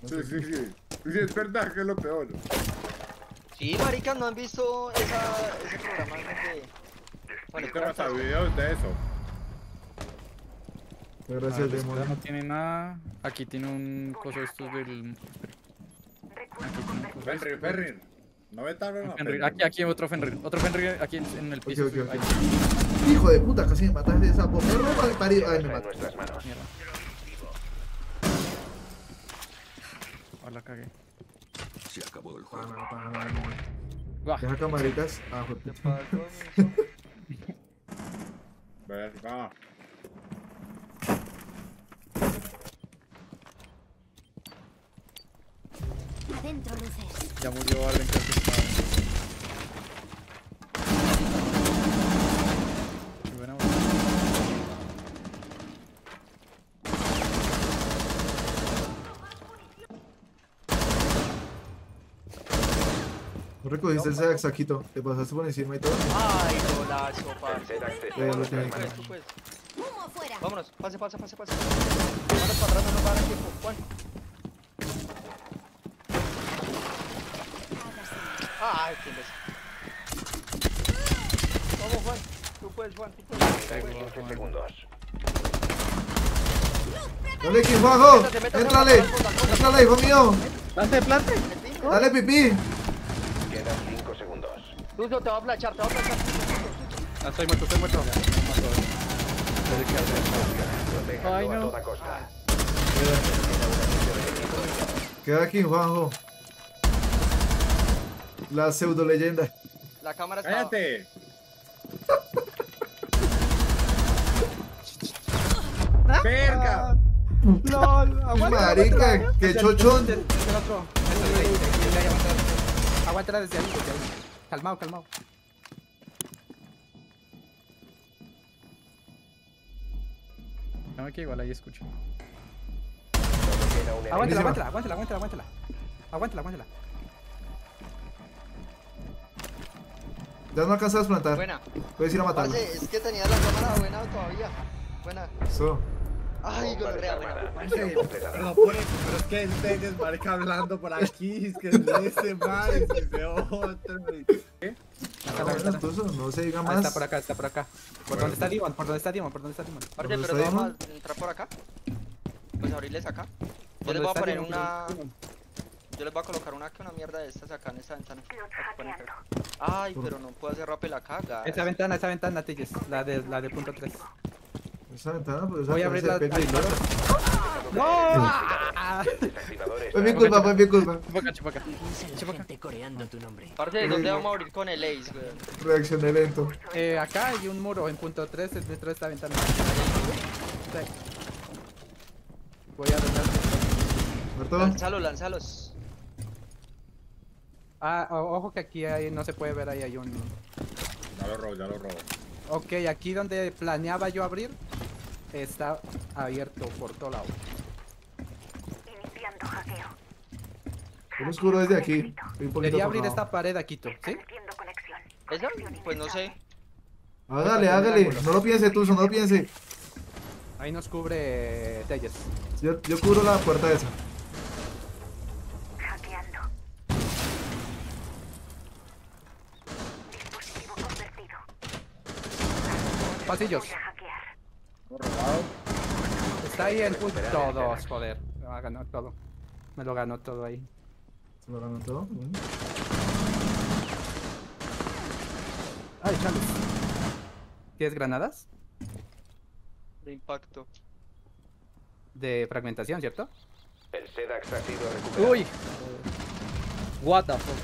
Sí, sí, sí. Sí, es verdad que es lo peor. Sí, maricas, ¿no han visto ese programa donde... Bueno, Yo tengo hasta videos de eso. Gracias, La escuela no demonio. tiene nada. Aquí tiene un coso de estos del... Aquí tiene un coso de Fenrir, estos. Fenrir. No ve tarde o no. Fenrir. Aquí otro Fenrir. Otro Fenrir aquí en el piso. Ok, ok. Ahí. Hijo de puta, casi me mataste esa por perro mal parido. Ay, me mató. Mierda. Oh, la cagué. Se acabó el juego. Buah. Deja camaritas. Ah, joder. ¿Qué pasó? Verga. Adentro, luces. Ya murió Arden, creo que estaba. Qué buena buena. ¿No recogiste el saquito? ¿Te pasaste por encima y todo? Ay, golazo, parce. Ya lo tiene Juan, aquí. tú puedes. Humo fuera. Vámonos, pase. Vámonos para atrás, no nos va a dar tiempo. Juan. Ay, qué imbécil. Vamos, Juan. Tú puedes, Juan. Tú puedes. Segundos. Dale, Quijuajo. Éntrale. Éntrale, hijo mío. ¡Plante! Dale, pipí. Quedan 5 segundos. Lucio, te va a flashar. Ah, estoy muerto. Ay, A no. toda costa. Queda aquí, Juanjo. La pseudo leyenda. La cámara está... ¡Cállate! ¡Verga! Marica, qué chochón. Aguántala desde ahí. Calmado. No, que igual ahí escucho. Queda un enemigo. Aguántala. Ya no alcanzas a plantar. Buena. Puedes ir a matarlo. Parce, es que tenía la cámara buena todavía. Buena. Eso. Ay, Bomba gonorrea, desarmada. buena. Misión completada. No, por eso, pero es que ustedes, marica, hablando por aquí, es que ese mar, es que ese otro. ¿Qué? Bueno, tuzo, no se diga más. Está por acá. ¿Por dónde está Demon? Parce, ¿Dónde pero está no Demon? vamos a entrar por acá. Pues abrirles acá. Yo ¿Dónde les voy a está poner Demon? una... Yo les voy a colocar una mierda de estas acá en esta ventana. Ay, pero no puedo hacer rappel acá, gas. Esa ventana, Tilles. La de punto 3. Esa ventana, pues esa Voy a abrir la... peligrosa. Desactivador Fue mi está culpa, fue mi culpa. Chupaca. Gente coreando tu nombre. Parce, ¿dónde vamos a abrir con el Ace, güey? Reaccioné lento. Acá hay un muro en punto 3 dentro de esta ventana. Sí. Voy a dejar. ¿Muerto? Lánzalos. Ojo que aquí no se puede ver, ahí hay un... Ya lo robo. Ok, aquí donde planeaba yo abrir, está abierto por todo lado. Iniciando hackeo. El oscuro desde aquí. Estoy un poquito Quería abrir apagado. esta pared aquí, ¿sí? Estableciendo conexión. ¿Esa? Pues no sé. Hágale. No lo piense, Tuzo, no lo piense. Ahí nos cubre Telles. Yo cubro la puerta esa. Hackeando. Dispositivo convertido. Pasillos. Voy a hackear. Está ahí en punto 2, joder. Me ganó todo. Me lo ganó todo ahí. ¿Se lo ganó todo? Ay, chales. ¿Tienes granadas? De impacto. De fragmentación, ¿cierto? El SEDAX ha sido recuperado. Uy. What the fuck.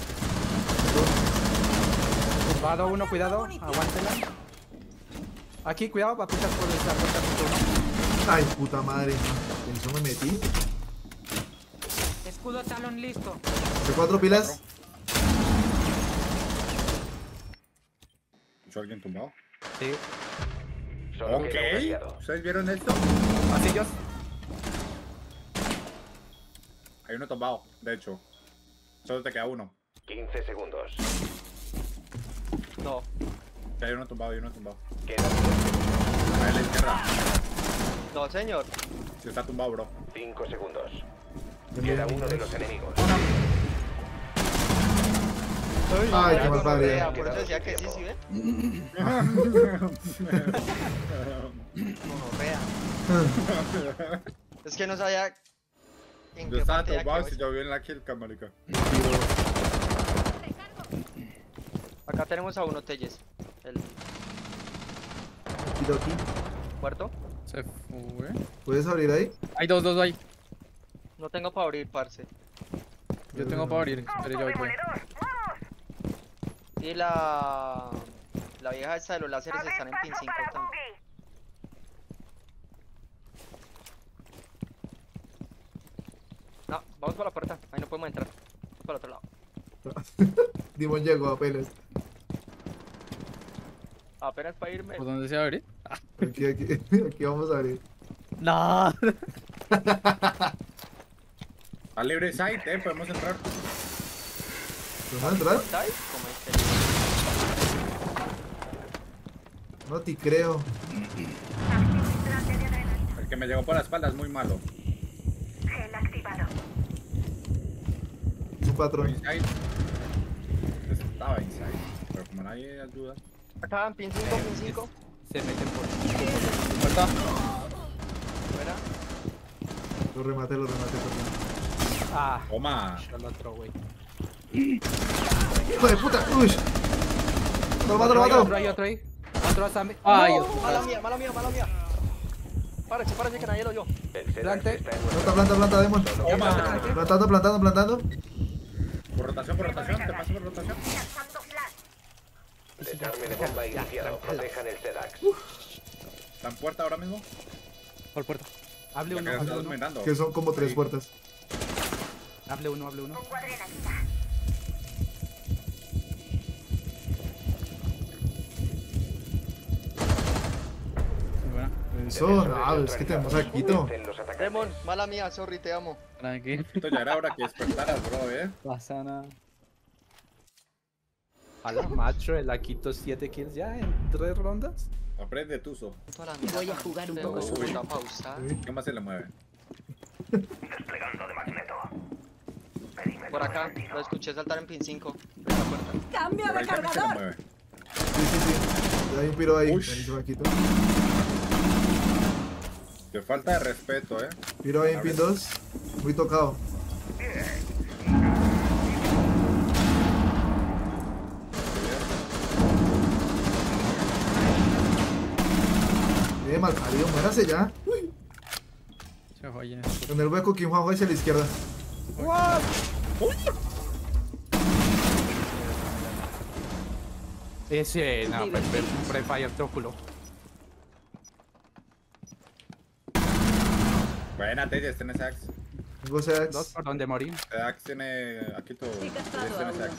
Tumbado uno, cuidado. Aguántela. Aquí, cuidado, va a pisar por esta puerta. Ay, puta madre. ¿En eso me metí? Escudo talón listo. ¿De 4 pilas? ¿Escuchó alguien tumbado? Sí. Solo Ok. queda un aliado. ¿Ustedes vieron esto? Pasillos. Hay uno tumbado, de hecho. Solo te queda uno. 15 segundos. No. Sí, hay uno tumbado. Queda A la izquierda. No, señor. Sí, está tumbado, bro. 5 segundos. Queda uno de los enemigos. Ay, qué mal gonorrea, parido. por eso decía que sí, ¿sí ve? Gonorrea. Es que no sabía en Yo qué estaba parte tumbado si yo vi en la kill cam, marica. Acá tenemos a uno, Telles. El Kidoki. cuarto. Se fue. ¿Puedes abrir ahí? Hay dos ahí. No tengo para abrir, parce. Yo tengo para abrir. Espere, yo voy. Y la vieja esta de los láseres están en pin 5 también. No, vamos por la puerta. Ahí no podemos entrar. Vamos por el otro lado. Dimon llegó apenas. Apenas para irme. ¿Por dónde se abre? Aquí vamos a abrir. No. A libre site, podemos entrar. ¿Vamos a entrar? ¿Sabes? Como este. No te creo. El que me llegó por la espalda es muy malo. Gel activado. Es un patrón. Inside. Estaba inside. Pero como nadie ayuda. Acá, en pin 5, pin 5. Se meten por. Puerta. Fuera. Lo rematé, perdón. Ah. Toma. El otro, güey. ¡Hijo de puta! ¡Uy! ¡Lo mato, lo Otro mato! ahí, otro ahí. Otro hasta. Ay, No, otro. mala mía, mala mía, mala mía. Párate que nadie lo oyó. El SEDAX Plante. está en Planta, Demon. Toma. Plantando. Por rotación, te paso por rotación. Lanzando flash. desarme de bomba iniciado. Protejan el SEDAX. ¿Está en puerta ahora mismo? Por puerta. Hable Ya uno, que hable estás uno. mirando. Que son como 3 puertas. Hable uno. Pongo adrenalina. Muy buena. Eso, no, es que tenemos a Quito. Vencen los atacantes. Demon, mala mía, sorry, te amo. Tranqui. Esto ya era hora que despertaras, bro, Pasa nada. A la macho, el Aquito 7 kills ya en 3 rondas. Aprende, Tuzo. Toda la mierda. Voy a jugar un Tengo poco que subir solo. la pausa. ¿Qué más se le mueve? Desplegando de magneto. Por acá, lo escuché saltar en pin 5. De la puerta. ¡Cambio Por de ahí también se le cargador! mueve. Sí. Hay un piro ahí. Uy. Ahí se va Quito. Te falta de respeto, Piro ahí en pin 2. Muy tocado. Mal parido, muérase ya. Se fue ya. En el hueco, Kim Juan hacia la izquierda. Ese, no, prefire tróculo. Buena, Telles, tiene Sax. Tengo Dos Seax. por donde morir. Sax tiene. Aquí todo. Telles tiene Sax.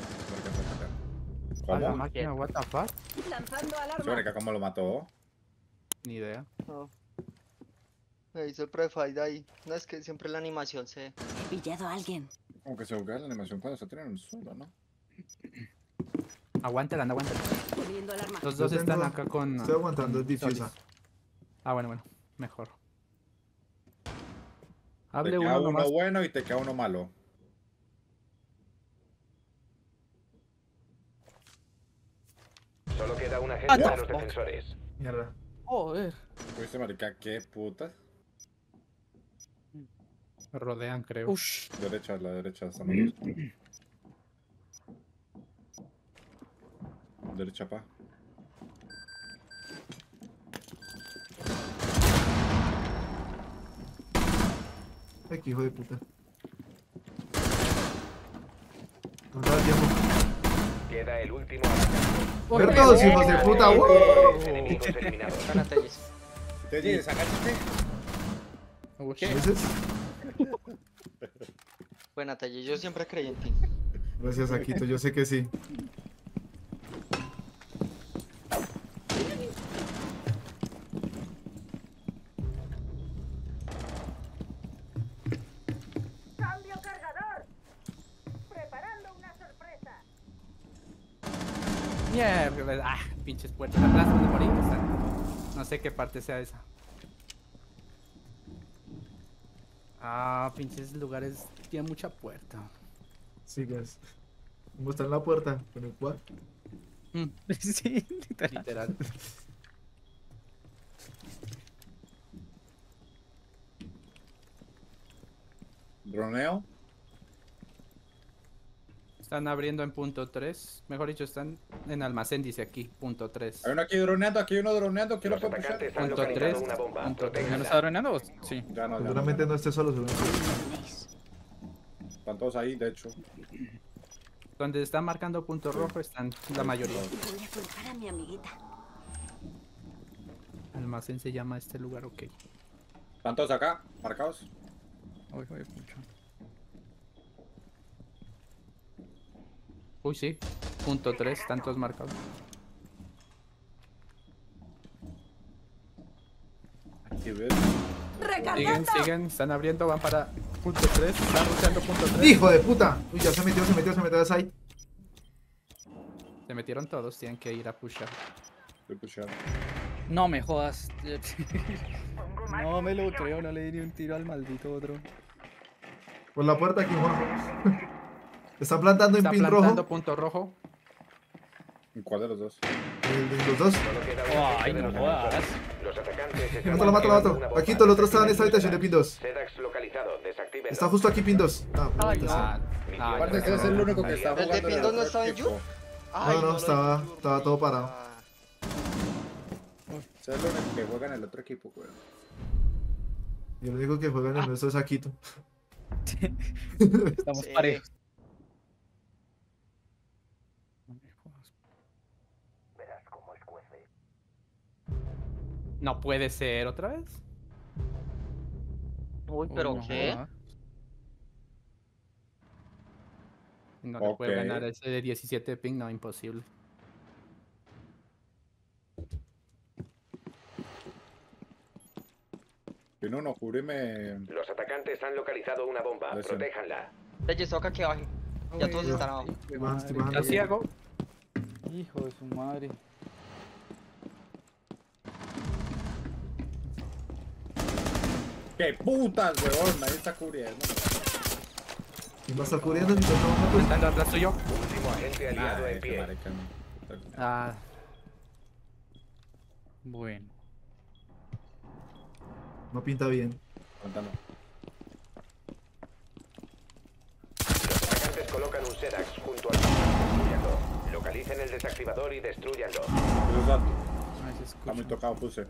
A la ¿Cómo? máquina, what the fuck? Lanzando alarma. Sobre cómo lo mató. Ni idea. No. Me hizo el prefight ahí. No, es que siempre la animación se... He pillado a alguien. Como que se buguea la animación cuando se tiene en el suelo, ¿no? Aguántala. Poniendo alarma. Los Yo dos están tengo- acá con. Estoy aguantando, es con difusa. Solis. Ah, bueno. Mejor. Te Hable queda uno uno nomás. bueno y te queda uno malo. Solo queda un agente What de the los fuck? defensores. Mierda. Joder. ¿Viste, marica? ¿Qué putas? Me rodean, creo. Derecha, la derecha, estamos los. Derecha, pa. Ay, qué hijo de puta. No da tiempo. Queda el último atacante. Ver todos, hijos de puta. Tres enemigos eliminados. Gana Telles. Telles, agáchate. ¿A veces? Buena Telles, yo siempre creí en ti. Gracias, Aquito, yo sé que sí. ¡Cambio cargador! Preparando una sorpresa. Mierda. Ah, pinches puertas. Atrás donde morir. No sé qué parte sea esa. Ah, pinches lugares tienen mucha puerta. Sigas. ¿Cómo está en la puerta? Con el cual. Sí, literal. Literal. Droneo. Están abriendo en punto 3. Mejor dicho, están en almacén, dice aquí. Punto 3. Hay uno aquí droneando, aquí hay uno droneando. ¿Quién lo Los puede pushar? atacantes han Punto localizado 3. una bomba. Punto 3. ¿No Protéjanla. está dronando? Sí. Ya no, ya Seguramente no esté solo, seguramente. Están todos ahí, de hecho. Donde está marcando punto rojo están la mayoría. Voy a culpar a mi amiguita. Almacén se llama este lugar, ok. Están todos acá, marcados. Uy, pucha. Uy, sí. Punto 3, están todos marcados. Aquí ves. Siguen, están abriendo, van para punto 3, están luchando punto 3. ¡Hijo de puta! Uy, ya se metió a site. Se metieron todos, tienen que ir a pushar. Estoy pushando. No me jodas. No me lo creo, no le di ni un tiro al maldito otro. Por la puerta aquí, Juanjo. Están plantando en Está pin plantando rojo. punto rojo. ¿En cuál de los dos? El de los dos. Solo queda una Ay, de no los jodas. atacantes. Los atacantes están Mátalo, mátalo, marcando mátalo. una bomba. Aquí todo el otro estaba en esta habitación de pin 2. Sedax localizado. Desactívenlo. Está justo aquí pin 2. Ah, Ay, puta, no. sí. Aparte, ese es el único que está ¿El de jugando. en Pindos no otro estaba en equipo. You? Ay, no, lo estaba- vi en You, estaba todo parado. Ah. Ese es el único que juega en el otro equipo, güey. Y el único que juega en el nuestro es Aquito. Estamos Sí. parejos. No me jodas. No puede ser, ¿otra vez? Uy, pero no ¿qué? jodas. No le puede Ok. ganar ese de 17 de ping, no, imposible. Vino uno, cúbreme. Los atacantes han localizado una bomba. Listen. Protéjanla. Leyes, toca que baje. Ya todos Uy, están abajo. hijo de Baja, estoy madre. bajando. Está ciego. Hijo de su madre. ¡Qué putas, weón! Nadie está cubriendo. ¿Quién va a estar cubriendo? Si tenemos una cosa. Está atrás tuyo. Último agente aliado en ese pie. marica no. Ah, Bueno. No pinta bien. Cuéntame. Los atacantes colocan un Sedax junto al destruyalo. Localicen el desactivador y destruyanlo. Eso es alto. Ay, se Está muy escucha. tocado, puse.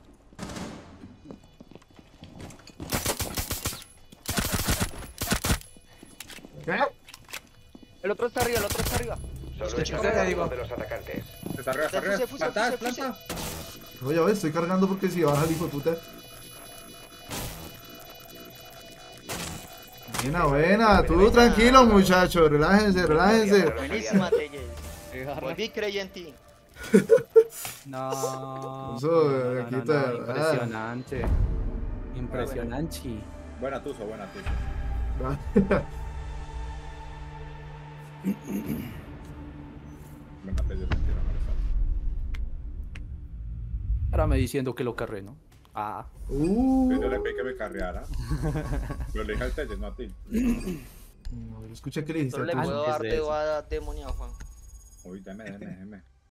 El otro está arriba, el otro está arriba. Solo Este está chico uno digo. de los atacantes. Está arriba, está arriba. Fuse, Planta, fuse. planta. Oye, a ver, estoy cargando porque si baja el hijo de puta. Buena. Tú Buena. tranquilo, muchachos. Relájense, relájense. Buenísima, Leyes. Agarra. Volví, creí en ti. no. Eso, no, no, aquí no, está, no, impresionante. Impresionante. Buena tuzo, buena tuzo. Buena pelle, mentira, no le Ahora me diciendo que lo carré, ¿no? Ah. sale. Yo le pedí que me carreara. Pero le dije al Telles, no a ti. No, yo escuché que le dijiste Solo a le tu- puedo ¿qué es dar eso? de demonio a Juan. Uy, deme.